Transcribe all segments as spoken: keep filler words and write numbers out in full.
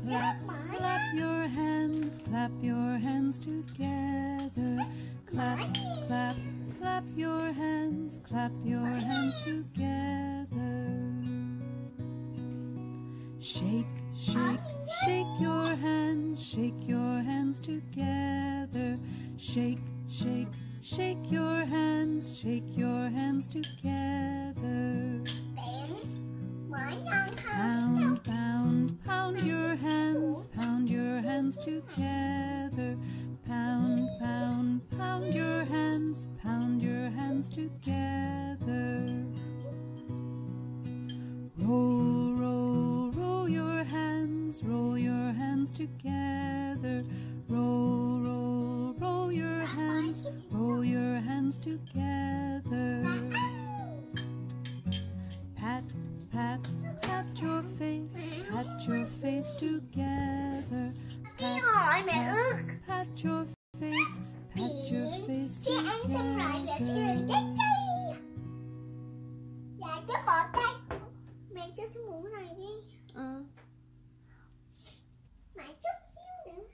Clap, clap your hands, clap your hands together. Clap, clap, clap your hands, clap your hands together. Shake, shake, shake your hands, shake your hands together. Shake, shake, shake your hands, shake your hands together. Pound, pound, pound your hands, pound your hands together. Pound, pound, pound your hands, pound your hands together. Roll, roll, roll your hands, roll your hands together. Roll, roll, roll your hands, roll your hands together. Pat, pat, pat your face, pat your face together. Pat, pat, pat your face, pat your face Khi ăn xong rồi là sẽ được chết đi. Dạ chứ một cái. Mẹ cho số muỗng này đi. Ừ. Mẹ chút xíu nữa.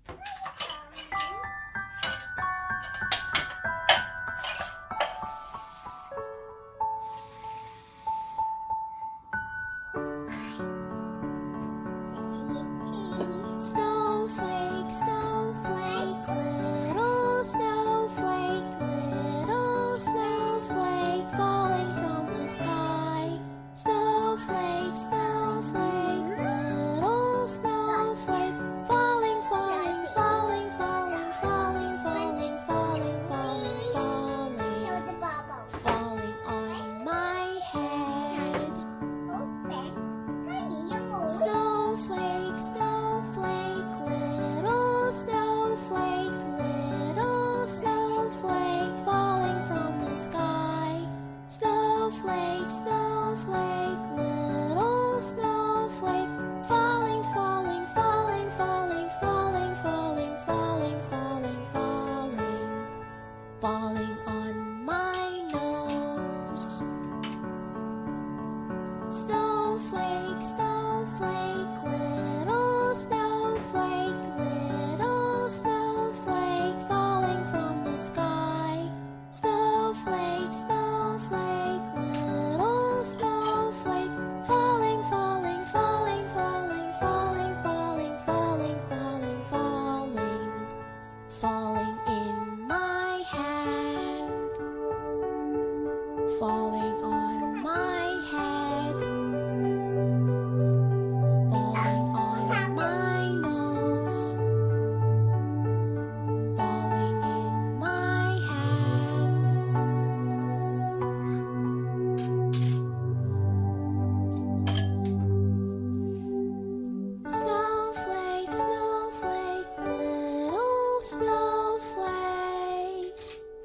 Snowflake, snowflake, little snowflake, little snowflake falling from the sky. Snowflake, snowflake, little snowflake falling, falling, falling, falling, falling, falling, falling, falling, falling, falling on my head. Snowflake, snowflake, little snowflake, little snowflake falling from the sky. Snowflake, snowflake, little snowflake falling, falling, falling, falling, falling, falling, falling, falling, falling, falling on my nose. Snowflake, snowflake, little snowflake, little snowflake falling from the sky. Snowflake, snowflake, little snowflake falling, falling, falling, falling, falling, falling, falling, falling, falling, falling in my hand, falling on my head, falling on my nose, falling in my hand. Snowflake, snowflake, little snowflake.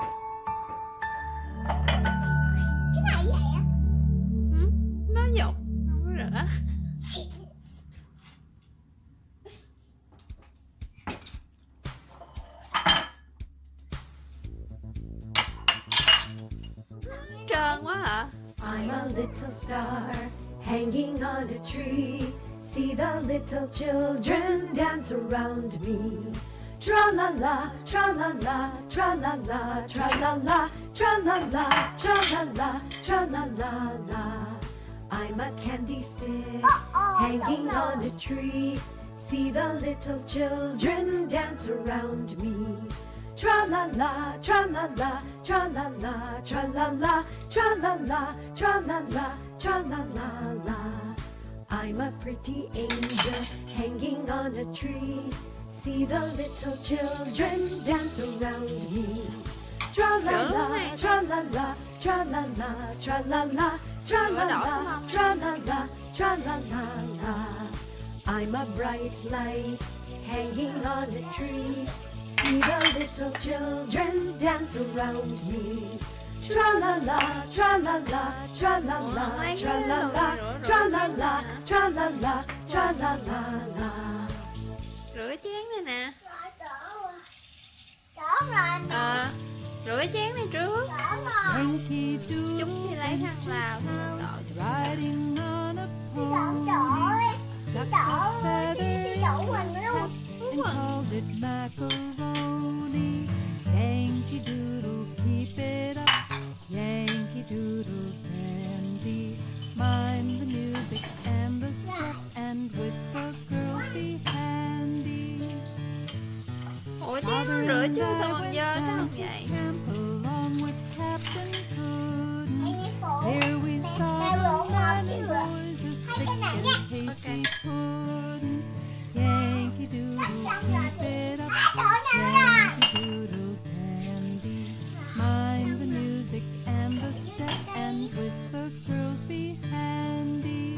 Cái này vậy á? Ừ, nó dột, không có rửa. Trơn quá hả? I'm a little star hanging on a tree. See the little children dance around me. Tra la la, tra la la, tra la la, tra la la, tra la la, tra la la, tra la la la. I'm a candy stick hanging on a tree. See the little children dance around me. Tra la la, tra la la, tra la la, tra la la, tra la la, tra la la, tra la la la. I'm a pretty angel hanging on a tree. See the little children dance around me. Tra la la, tra la la, tra la la, tra la la, tra la la, tra la la, tra la la la. I'm a bright light hanging on a tree. See the little children dance around me. Tra la la, tra la la, tra la la, tra la la, tra la la, tra la la, tra la la la. Rửa chén này nè. Rồi, đỡ rồi. Đỡ rồi nè. Ờ, rửa chén này trước. Đỡ rồi. Chúng thì lấy khăn vào thôi. Riding on a Đỡ pony, trời ơi. stuck Đỡ a ơi. feather rounded macaroni. Yankee Doodle, keep it up. Yankee Doodle dandy. Mind the music and the step, and with the girls be handy. Ủa chén nó rửa chưa sao còn dơ nó không vậy? Camp along with Captain Puddin'. Em nghe phụ. There we Mẹ- saw mẹ the rửa một lemon xíu rửa. boys, a Hai cái thick này and nhé. tasty pudding. Yankee Doodle, keep it up. Đó nào rồi. Yankee Doodle dandy. Mind the music and the step, and with the girls be handy.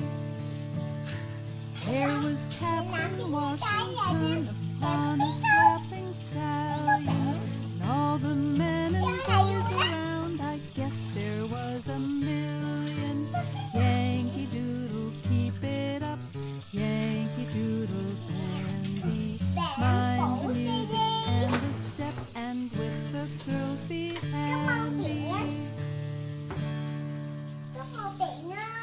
There was Captain Washington upon a slapping stallion, and all the men and boys around, I guess there was a million. Yankee Doodle, keep it up. Yankee Doodle dandy. Mind the music and the step, and with the girls be handy. Có màu biển á.